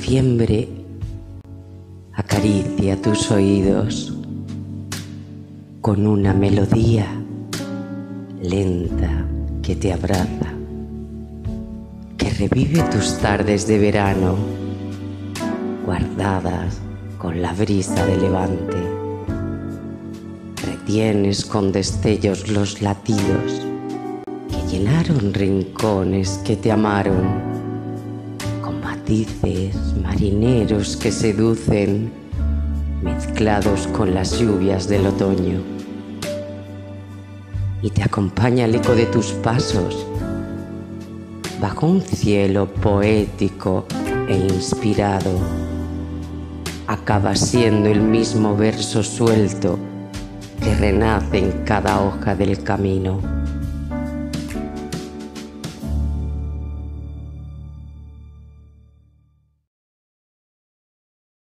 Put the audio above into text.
diciembre acaricia tus oídos con una melodía lenta que te abraza, que revive tus tardes de verano guardadas con la brisa de levante. Retienes con destellos los latidos que llenaron rincones que te amaron, con matices marineros que seducen, mezclados con las lluvias del otoño. Y te acompaña el eco de tus pasos bajo un cielo poético e inspirado. Acaba siendo el mismo verso suelto que renace en cada hoja del camino.